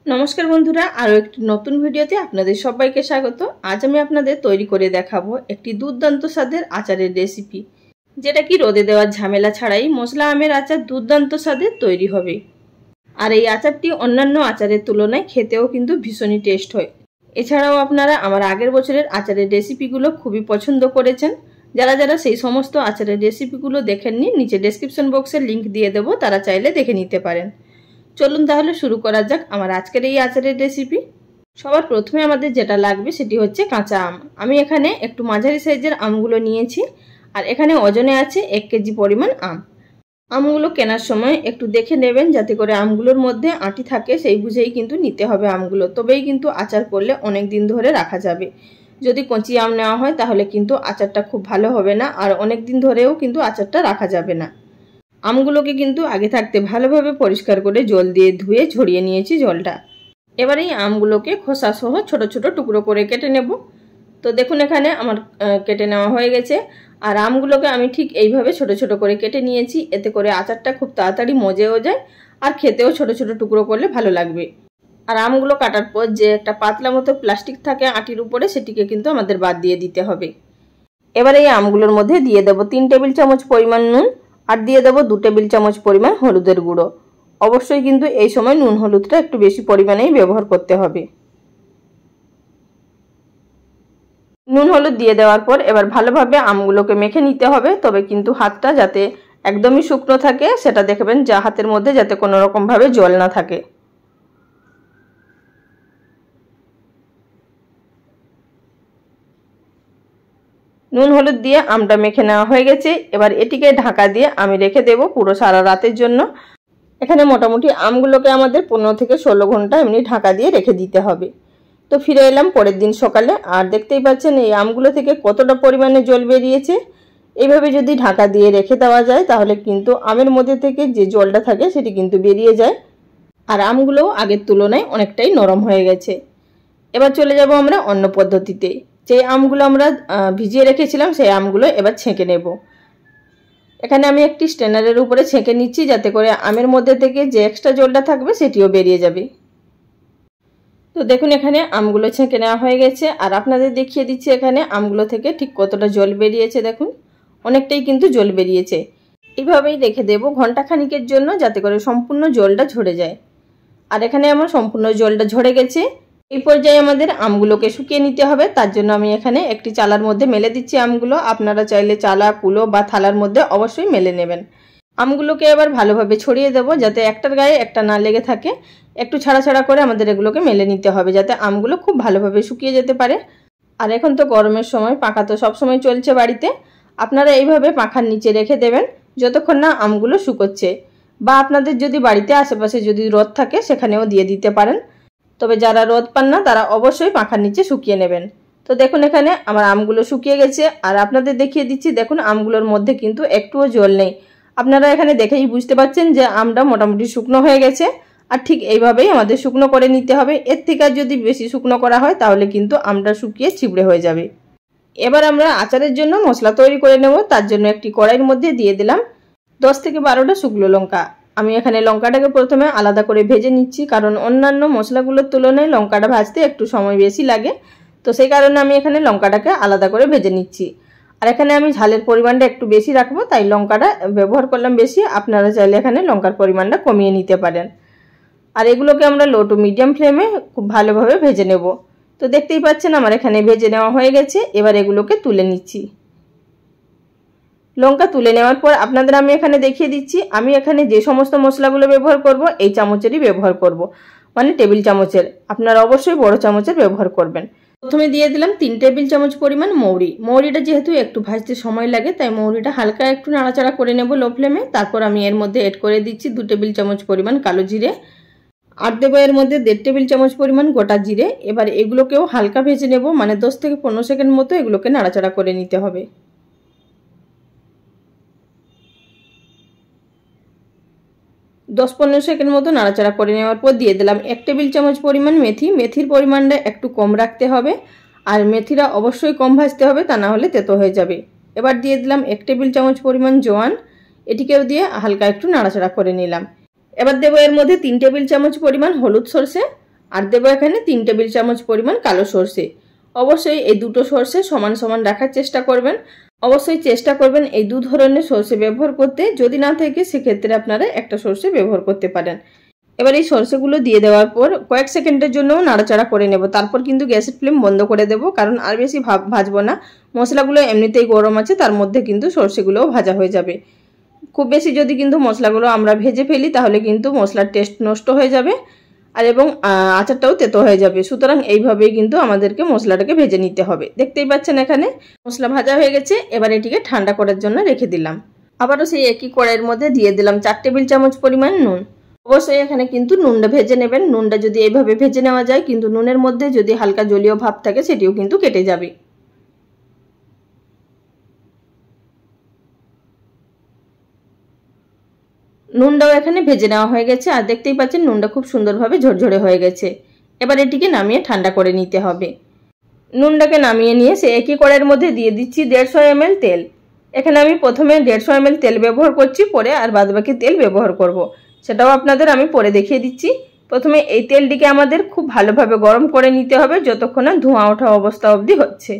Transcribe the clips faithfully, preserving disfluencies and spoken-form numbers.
नमस्कार बंधुरा आरो एक नतून भिडियोते आपनादेर सबाइके स्वागत। आज आमी आपनादेर तैरी करे देखाबो एकटी दुर्दान्त स्वादेर आचारेर रेसिपि, जेटा कि रोदे देওয়ার झमेला छाड़ाई मशला आमेर आचार दुर्दान्त स्वादेर तैरी होबे। आर एई आचारटी अन्यान्य आचारेर तुलनाय खेतेও किन्तु भीषणই टेस्ट हय। एछाड़ाও आपनारा आमार आगेर बछरेर आचारेर रेसिपिगुलो खूबই पछन्द करेছেন। যারা যারা সেই সমস্ত আচারের রেসিপিগুলো দেখেননি নিচে ডেসক্রিপশন বক্সে লিংক দিয়ে দেব, তারা চাইলে দেখে নিতে পারেন। চলুন তাহলে শুরু করা যাক আমার আজকের এই আচারের রেসিপি। সবার প্রথমে আমাদের যেটা লাগবে সেটি হচ্ছে কাঁচা আম। আমি এখানে একটু মাঝারি সাইজের আমগুলো নিয়েছি আর এখানে ওজনে আছে এক কেজি পরিমাণ আম। আমগুলো কেনার সময় একটু দেখে নেবেন যাতে করে আমগুলোর মধ্যে আঁটি থাকে, সেই বুঝেই কিন্তু নিতে হবে আমগুলো, তবেই কিন্তু আচার করলে অনেক দিন ধরে রাখা যাবে। যদি কচি আম নেওয়া হয় তাহলে কিন্তু আচারটা খুব ভালো হবে না আর অনেক দিন ধরেও কিন্তু আচারটা রাখা যাবে না। আমগুলোকে কিন্তু আগে থাকতে ভালোভাবে পরিষ্কার করে জল দিয়ে ধুয়ে ঝরিয়ে নিয়েছি জলটা। এবার এই আমগুলোকে খোসা সহ ছোট ছোট টুকরো করে কেটে নেব। তো দেখুন এখানে আমার কেটে নেওয়া হয়ে গেছে আর আমগুলোকে আমি ঠিক এইভাবে ছোট ছোট করে কেটে নিয়েছি, এতে করে আচারটা খুব তাড়াতাড়ি মজেও যায় আর খেতেও ছোট ছোট টুকরো করলে ভালো লাগবে। আর আমগুলো কাটার পর যে একটা পাতলা মতো প্লাস্টিক থাকে আটির উপরে, সেটিকে কিন্তু আমাদের বাদ দিয়ে দিতে হবে। এবার এই আমগুলোর মধ্যে দিয়ে দেব তিন টেবিল চামচ পরিমাণ নুন আর দিয়ে দেব দু টেবিল চামচ পরিমাণ হলুদের গুঁড়ো। অবশ্যই কিন্তু এই সময় নুন হলুদটা একটু বেশি পরিমাণেই ব্যবহার করতে হবে। নুন হলুদ দিয়ে দেওয়ার পর এবার ভালোভাবে আমগুলোকে মেখে নিতে হবে, তবে কিন্তু হাতটা যাতে একদমই শুকনো থাকে সেটা দেখবেন, যা হাতের মধ্যে যাতে কোনো রকম ভাবে জল না থাকে। নুন হলুদ দিয়ে আমটা মেখে নেওয়া হয়ে গেছে। এবার এটিকে ঢাকা দিয়ে আমি রেখে দেব পুরো সারা রাতের জন্য। এখানে মোটামুটি আমগুলোকে আমাদের পনেরো থেকে ষোলো ঘন্টা এমনি ঢাকা দিয়ে রেখে দিতে হবে। তো ফিরে এলাম পরের দিন সকালে আর দেখতেই পাচ্ছেন এই আমগুলো থেকে কতটা পরিমাণে জল বেরিয়েছে। এইভাবে যদি ঢাকা দিয়ে রেখে দেওয়া যায় তাহলে কিন্তু আমের মধ্যে থেকে যে জলটা থাকে সেটি কিন্তু বেরিয়ে যায় আর আমগুলোও আগের তুলনায় অনেকটাই নরম হয়ে গেছে। এবার চলে যাব আমরা অন্য পদ্ধতিতে। যে আমগুলো আমরা ভিজিয়ে রেখেছিলাম সেই আমগুলো এবার ছেঁকে নেব। এখানে আমি একটি স্ট্রেনারের উপরে ছেঁকে নিচ্ছি যাতে করে আমের মধ্যে থেকে যে এক্সট্রা জলটা থাকবে সেটিও বেরিয়ে যাবে। তো দেখুন এখানে আমগুলো ছেঁকে নেওয়া হয়ে গেছে আর আপনাদের দেখিয়ে দিচ্ছি এখানে আমগুলো থেকে ঠিক কতটা জল বেরিয়েছে। দেখুন অনেকটাই কিন্তু জল বেরিয়েছে। এইভাবেই রেখে দেব ঘন্টা খানিকের জন্য যাতে করে সম্পূর্ণ জলটা ঝরে যায়। আর এখানে আমার সম্পূর্ণ জলটা ঝরে গেছে। এই পর্যায়ে আমাদের আমগুলোকে শুকিয়ে নিতে হবে, তার জন্য আমি এখানে একটি চালার মধ্যে মেলে দিচ্ছি আমগুলো। আপনারা চাইলে চালা, কুলো বা থালার মধ্যে অবশ্যই মেলে নেবেন। আমগুলোকে এবার ভালোভাবে ছড়িয়ে দেব যাতে একটার গায়ে একটা না লেগে থাকে। একটু ছাড়া ছাড়া করে আমাদের এগুলোকে মেলে নিতে হবে যাতে আমগুলো খুব ভালোভাবে শুকিয়ে যেতে পারে। আর এখন তো গরমের সময়, পাখা তো সবসময় চলছে বাড়িতে, আপনারা এইভাবে পাখার নিচে রেখে দেবেন যতক্ষণ না আমগুলো শুকোচ্ছে। বা আপনাদের যদি বাড়িতে আশেপাশে যদি রোদ থাকে সেখানেও দিয়ে দিতে পারেন, তবে যারা রোদ পান না তারা অবশ্যই পাখার নিচে শুকিয়ে নেবেন। তো দেখুন এখানে আমার আমগুলো শুকিয়ে গেছে আর আপনাদের দেখিয়ে দিচ্ছি দেখুন আমগুলোর মধ্যে কিন্তু একটুও জল নেই। আপনারা এখানে দেখেই বুঝতে পারছেন যে আমটা মোটামুটি শুকনো হয়ে গেছে আর ঠিক এইভাবেই আমাদের শুকনো করে নিতে হবে। এর থেকে আর যদি বেশি শুকনো করা হয় তাহলে কিন্তু আমটা শুকিয়ে ছিবড়ে হয়ে যাবে। এবার আমরা আচারের জন্য মশলা তৈরি করে নেব। তার জন্য একটি কড়াইয়ের মধ্যে দিয়ে দিলাম দশ থেকে বারোটা শুকনো লঙ্কা। আমি এখানে লঙ্কাটাকে প্রথমে আলাদা করে ভেজে নিচ্ছি, কারণ অন্যান্য মশলাগুলোর তুলনায় লঙ্কাটা ভাজতে একটু সময় বেশি লাগে, তো সেই কারণে আমি এখানে লঙ্কাটাকে আলাদা করে ভেজে নিচ্ছি। আর এখানে আমি ঝালের পরিমাণটা একটু বেশি রাখবো তাই লঙ্কাটা ব্যবহার করলাম বেশি। আপনারা চাইলে এখানে লঙ্কার পরিমাণটা কমিয়ে নিতে পারেন। আর এগুলোকে আমরা লো টু মিডিয়াম ফ্লেমে খুব ভালোভাবে ভেজে নেব। তো দেখতেই পাচ্ছেন আমার এখানে ভেজে নেওয়া হয়ে গেছে। এবার এগুলোকে তুলে নিচ্ছি। লঙ্কা তুলে নেওয়ার পর আপনাদের আমি এখানে দেখিয়ে দিচ্ছি আমি এখানে যে সমস্ত মশলাগুলো ব্যবহার করব এই চামচেরই ব্যবহার করব, মানে টেবিল চামচের। আপনারা অবশ্যই বড় চামচের ব্যবহার করবেন। প্রথমে দিয়ে দিলাম তিন টেবিল চামচ পরিমাণ মৌরি। মৌরিটা যেহেতু একটু ভাজতে সময় লাগে তাই মৌরিটা হালকা একটু নাড়াচাড়া করে নেব লো ফ্লেমে। তারপর আমি এর মধ্যে এড করে দিচ্ছি দু টেবিল চামচ পরিমাণ কালো জিরে আর দেবো এর মধ্যে দেড় টেবিল চামচ পরিমাণ গোটা জিরে। এবার এগুলোকেও হালকা ভেজে নেব, মানে দশ থেকে পনেরো সেকেন্ড মতো এগুলোকে নাড়াচাড়া করে নিতে হবে। দশ পনেরো সেকেন্ড মতো নাড়াচাড়া করে নেওয়ার পর দিয়ে দিলাম এক টেবিল চামচ পরিমাণ মেথি। মেথির পরিমাণটা একটু কম রাখতে হবে আর মেথিটা অবশ্যই কম ভাজতে হবে, তা না হলে তেতো হয়ে যাবে। এবার দিয়ে দিলাম এক টেবিল চামচ পরিমাণ জোয়ান। এটিকেও দিয়ে হালকা একটু নাড়াচাড়া করে নিলাম। এবার দেবো এর মধ্যে তিন টেবিল চামচ পরিমাণ হলুদ সরষে আর দেবো এখানে তিন টেবিল চামচ পরিমাণ কালো সর্ষে। অবশ্যই এই দুটো সর্ষে সমান সমান রাখার চেষ্টা করবেন। অবশ্যই চেষ্টা করবেন এই দু ধরনের সর্ষে ব্যবহার করতে, যদি না থাকে সেক্ষেত্রে আপনারা একটা সর্ষে ব্যবহার করতে পারেন। এবার এই সর্ষেগুলো দিয়ে দেওয়ার পর কয়েক সেকেন্ডের জন্য নাড়াচাড়া করে নেব, তারপর কিন্তু গ্যাসের ফ্লেম বন্ধ করে দেব, কারণ আর বেশি ভাজবো না। মশলাগুলো এমনিতেই গরম আছে, তার মধ্যে কিন্তু সর্ষেগুলোও ভাজা হয়ে যাবে। খুব বেশি যদি কিন্তু মশলাগুলো আমরা ভেজে ফেলি তাহলে কিন্তু মশলার টেস্ট নষ্ট হয়ে যাবে আর এবং আচারটাও তেতো হয়ে যাবে। সুতরাং এইভাবেই কিন্তু আমাদেরকে মশলাটাকে ভেজে নিতে হবে। দেখতেই পাচ্ছেন এখানে মশলা ভাজা হয়ে গেছে। এবার এটিকে ঠান্ডা করার জন্য রেখে দিলাম। আবারও সেই একই কড়াইয়ের মধ্যে দিয়ে দিলাম চার টেবিল চামচ পরিমাণ নুন। অবশ্যই এখানে কিন্তু নুনটা ভেজে নেবেন। নুনটা যদি এইভাবে ভেজে নেওয়া যায় কিন্তু নুনের মধ্যে যদি হালকা জলীয় ভাব থাকে সেটিও কিন্তু কেটে যাবে। নুনটাও এখানে ভেজে নেওয়া হয়ে গেছে আর দেখতেই পাচ্ছেন নুনটা খুব সুন্দরভাবে ঝরঝরে হয়ে গেছে। এবার এটিকে নামিয়ে ঠান্ডা করে নিতে হবে। নুনটাকে নামিয়ে নিয়ে সে একই কড়াইয়ের মধ্যে দিয়ে দিচ্ছি দেড়শো এম এল তেল। এখানে আমি প্রথমে দেড়শো এম এল তেল ব্যবহার করছি, পরে আর বাদবাকি তেল ব্যবহার করব, সেটাও আপনাদের আমি পরে দেখিয়ে দিচ্ছি। প্রথমে এই তেলটিকে আমাদের খুব ভালোভাবে গরম করে নিতে হবে যতক্ষণ না ধোঁয়া ওঠা অবস্থা অবধি হচ্ছে।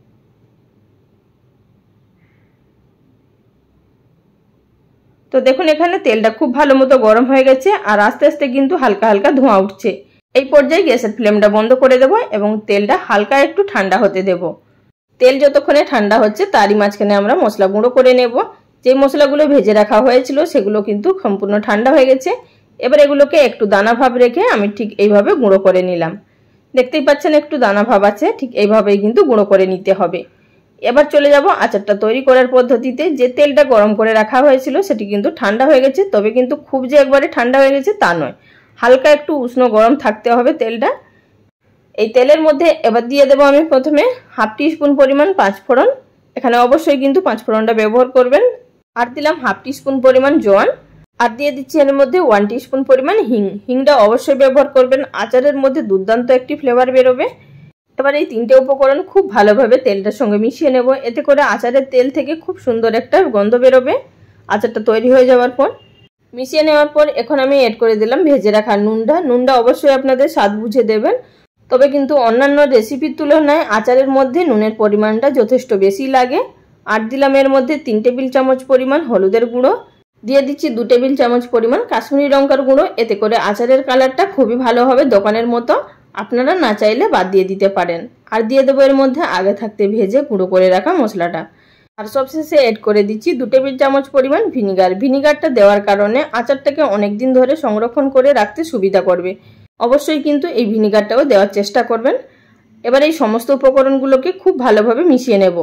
তো দেখুন এখানে তেলটা খুব ভালো মতো গরম হয়ে গেছে আর আস্তে আস্তে কিন্তু হালকা হালকা ধোঁয়া উঠছে। এই পর্যায়ে গ্যাসের ফ্লেমটা বন্ধ করে দেব এবং তেলটা হালকা একটু ঠান্ডা হতে দেব। তেল যতক্ষণে ঠান্ডা হচ্ছে তারই মাঝখানে আমরা মশলা গুঁড়ো করে নেব। যে মশলাগুলো ভেজে রাখা হয়েছিল সেগুলো কিন্তু সম্পূর্ণ ঠান্ডা হয়ে গেছে। এবার এগুলোকে একটু দানা ভাব রেখে আমি ঠিক এইভাবে গুঁড়ো করে নিলাম। দেখতেই পাচ্ছেন একটু দানা ভাব আছে, ঠিক এইভাবেই কিন্তু গুঁড়ো করে নিতে হবে। এবার চলে যাব আচারটা তৈরি করার পদ্ধতিতে। যে তেলটা গরম করে রাখা হয়েছিল সেটি কিন্তু ঠান্ডা হয়ে গেছে, তবে কিন্তু খুব যে একবারে ঠান্ডা হয়ে গেছে তা নয়, হালকা একটু উষ্ণ গরম থাকতে হবে তেলটা। এই তেলের মধ্যে এবার দিয়ে দেবো আমি প্রথমে হাফ টি স্পুন পরিমাণ পাঁচ ফোড়ন। এখানে অবশ্যই কিন্তু পাঁচ ফোড়নটা ব্যবহার করবেন। আর দিলাম হাফ টি স্পুন পরিমাণ জোয়ান। আর দিয়ে দিচ্ছি এর মধ্যে ওয়ান টি স্পুন পরিমাণ হিং। হিংটা অবশ্যই ব্যবহার করবেন, আচারের মধ্যে দুর্দান্ত একটি ফ্লেভার বেরোবে। এবার এই তিনটে উপকরণ খুব ভালোভাবে তেলটার সঙ্গে মিশিয়ে নেব, এতে করে আচারের তেল থেকে খুব সুন্দর একটা গন্ধ বেরোবে আচারটা তৈরি হয়ে যাওয়ার পর। মিশিয়ে নেওয়ার পর এখন আমি এড করে দিলাম ভেজে রাখা নুনটা। নুনটা অবশ্যই আপনাদের স্বাদ বুঝে দেবেন, তবে কিন্তু অন্যান্য রেসিপির তুলনায় আচারের মধ্যে নুনের পরিমাণটা যথেষ্ট বেশি লাগে। আর দিলাম এর মধ্যে তিন টেবিল চামচ পরিমাণ হলুদের গুঁড়ো। দিয়ে দিচ্ছি দু টেবিল চামচ পরিমাণ কাশ্মীরি লঙ্কার গুঁড়ো, এতে করে আচারের কালারটা খুবই ভালো হবে দোকানের মতো। আপনারা না চাইলে বাদ দিয়ে দিতে পারেন। আর দিয়ে দেবো এর মধ্যে আগে থাকতে ভেজে গুঁড়ো করে রাখা মশলাটা। আর সবশেষে এড করে দিচ্ছি দু টেবিল চামচ পরিমাণ ভিনিগার। ভিনিগারটা দেওয়ার কারণে আচারটাকে অনেক দিন ধরে সংরক্ষণ করে রাখতে সুবিধা করবে। অবশ্যই কিন্তু এই ভিনিগারটাও দেওয়ার চেষ্টা করবেন। এবার এই সমস্ত উপকরণগুলোকে খুব ভালোভাবে মিশিয়ে নেব।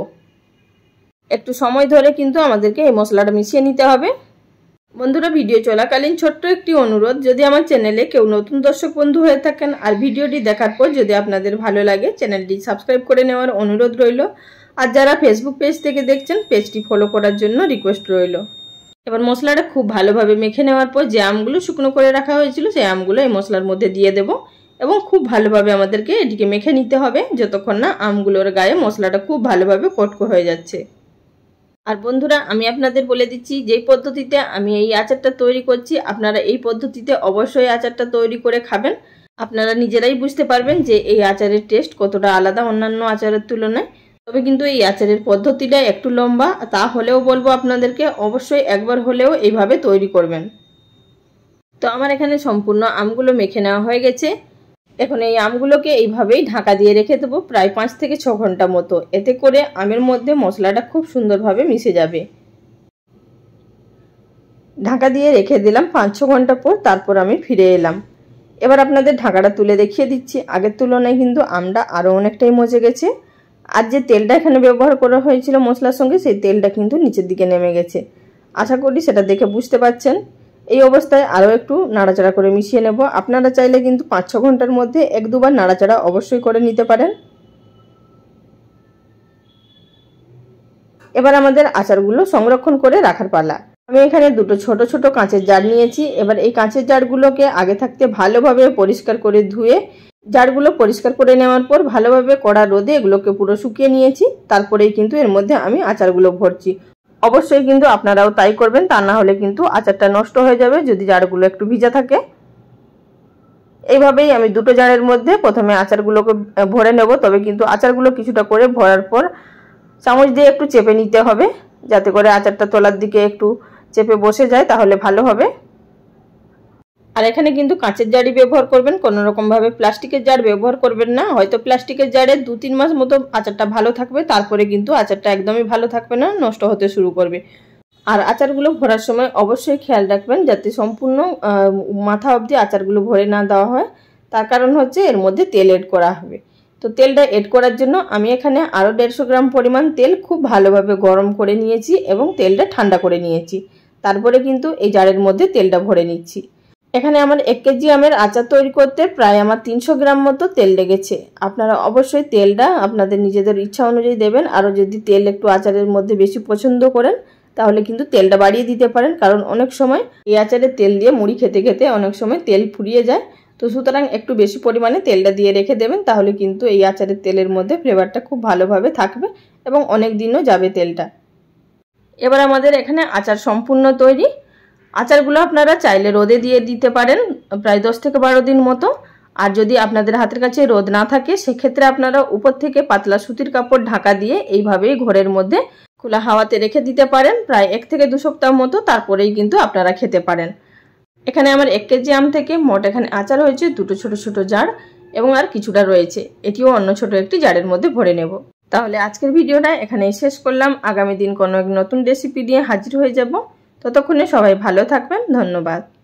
একটু সময় ধরে কিন্তু আমাদেরকে এই মশলাটা মিশিয়ে নিতে হবে। বন্ধুরা, ভিডিও চলাকালীন ছোট্ট একটি অনুরোধ, যদি আমার চ্যানেলে কেউ নতুন দর্শক বন্ধু হয়ে থাকেন আর ভিডিওটি দেখার পর যদি আপনাদের ভালো লাগে চ্যানেলটি সাবস্ক্রাইব করে নেওয়ার অনুরোধ রইল। আর যারা ফেসবুক পেজ থেকে দেখছেন পেজটি ফলো করার জন্য রিকোয়েস্ট রইল। এবার মশলাটা খুব ভালোভাবে মেখে নেওয়ার পর যে আমগুলো শুকনো করে রাখা হয়েছিল সেই আমগুলো এই মশলার মধ্যে দিয়ে দেব এবং খুব ভালোভাবে আমাদেরকে এটিকে মেখে নিতে হবে যতক্ষণ না আমগুলোর গায়ে মশলাটা খুব ভালোভাবে কটকো হয়ে যাচ্ছে। আর বন্ধুরা, আমি আপনাদের বলে দিচ্ছি যেই পদ্ধতিতে আমি এই আচারটা তৈরি করছি আপনারা এই পদ্ধতিতে অবশ্যই আচারটা তৈরি করে খাবেন। আপনারা নিজেরাই বুঝতে পারবেন যে এই আচারের টেস্ট কতটা আলাদা অন্যান্য আচারের তুলনায়। তবে কিন্তু এই আচারের পদ্ধতিটা একটু লম্বা, তা হলেও বলবো আপনাদেরকে অবশ্যই একবার হলেও এইভাবে তৈরি করবেন। তো আমার এখানে সম্পূর্ণ আমগুলো মেখে নেওয়া হয়ে গেছে। এখন এই আমগুলোকে এইভাবেই ঢাকা দিয়ে রেখে দেবো প্রায় পাঁচ থেকে ছ ঘন্টা মতো, এতে করে আমের মধ্যে মশলাটা খুব সুন্দরভাবে মিশে যাবে। ঢাকা দিয়ে রেখে দিলাম পাঁচ ছ ঘন্টা পর, তারপর আমি ফিরে এলাম। এবার আপনাদের ঢাকাটা তুলে দেখিয়ে দিচ্ছি। আগের তুলনায় কিন্তু আমটা আরও অনেকটাই মজে গেছে। আর যে তেলটা এখানে ব্যবহার করা হয়েছিল মশলার সঙ্গে সেই তেলটা কিন্তু নিচের দিকে নেমে গেছে। আশা করি সেটা দেখে বুঝতে পারছেন। এই অবস্থায় আরও একটু নাড়াচাড়া করে মিশিয়ে নেব। আপনারা চাইলে কিন্তু পাঁচ ছ ঘন্টার মধ্যে এক দুবার নাড়াচাড়া অবশ্যই করে নিতে পারেন। এবার আমাদের আচারগুলো সংরক্ষণ করে রাখার পালা। আমি এখানে দুটো ছোট ছোট কাঁচের জার নিয়েছি। এবার এই কাঁচের জারগুলোকে আগে থাকতে ভালোভাবে পরিষ্কার করে ধুয়ে জারগুলো পরিষ্কার করে নেওয়ার পর ভালোভাবে কড়া রোদে এগুলোকে পুরো শুকিয়ে নিয়েছি। তারপরেই কিন্তু এর মধ্যে আমি আচারগুলো ভরছি। অবশ্যই কিন্তু আপনারাও তাই করবেন, তা না হলে কিন্তু আচারটা নষ্ট হয়ে যাবে যদি জারগুলো একটু ভিজা থাকে। এইভাবেই আমি দুটো জারের মধ্যে প্রথমে আচারগুলোকে ভরে নেব। তবে কিন্তু আচারগুলো কিছুটা করে ভরার পর চামচ দিয়ে একটু চেপে নিতে হবে, যাতে করে আচারটা তলার দিকে একটু চেপে বসে যায়, তাহলে ভালো হবে। আর এখানে কিন্তু কাঁচের জারই ব্যবহার করবেন, কোনো রকমভাবে প্লাস্টিকের জার ব্যবহার করবেন না। হয়তো প্লাস্টিকের জারে দু তিন মাস মতো আচারটা ভালো থাকবে, তারপরে কিন্তু আচারটা একদমই ভালো থাকবে না, নষ্ট হতে শুরু করবে। আর আচারগুলো ভরার সময় অবশ্যই খেয়াল রাখবেন যাতে সম্পূর্ণ মাথা অবধি আচারগুলো ভরে না দেওয়া হয়। তার কারণ হচ্ছে এর মধ্যে তেল এড করা হবে। তো তেলটা এড করার জন্য আমি এখানে আরও দেড়শো গ্রাম পরিমাণ তেল খুব ভালোভাবে গরম করে নিয়েছি এবং তেলটা ঠান্ডা করে নিয়েছি। তারপরে কিন্তু এই জারের মধ্যে তেলটা ভরে নিচ্ছি। এখানে আমার এক কেজি আমের আচার তৈরি করতে প্রায় আমার তিনশো গ্রাম মতো তেল লেগেছে। আপনারা অবশ্যই তেলটা আপনাদের নিজেদের ইচ্ছা অনুযায়ী দেবেন। আরও যদি তেল একটু আচারের মধ্যে বেশি পছন্দ করেন তাহলে কিন্তু তেলটা বাড়িয়ে দিতে পারেন, কারণ অনেক সময় এই আচারে তেল দিয়ে মুড়ি খেতে খেতে অনেক সময় তেল ফুরিয়ে যায়। তো সুতরাং একটু বেশি পরিমাণে তেলটা দিয়ে রেখে দেবেন, তাহলে কিন্তু এই আচারের তেলের মধ্যে ফ্লেভারটা খুব ভালোভাবে থাকবে এবং অনেক দিনও যাবে তেলটা। এবার আমাদের এখানে আচার সম্পূর্ণ তৈরি। আচারগুলো আপনারা চাইলে রোদে দিয়ে দিতে পারেন প্রায় দশ থেকে বারো দিন মতো। আর যদি আপনাদের হাতের কাছে রোদ না থাকে সেক্ষেত্রে আপনারা উপর থেকে পাতলা সুতির কাপড় ঢাকা দিয়ে এইভাবেই ঘরের মধ্যে খোলা হাওয়াতে রেখে দিতে পারেন প্রায় এক থেকে দু সপ্তাহ মতো, তারপরেই কিন্তু আপনারা খেতে পারেন। এখানে আমার এক কেজি আম থেকে মোট এখানে আচার হয়েছে দুটো ছোট ছোট জার এবং আর কিছুটা রয়েছে, এটিও অন্য ছোট একটি জারের মধ্যে ভরে নেব। তাহলে আজকের ভিডিওটা এখানেই শেষ করলাম। আগামী দিন কোনো এক নতুন রেসিপি দিয়ে হাজির হয়ে যাব। ততক্ষণে সবাই ভালো থাকবেন। ধন্যবাদ।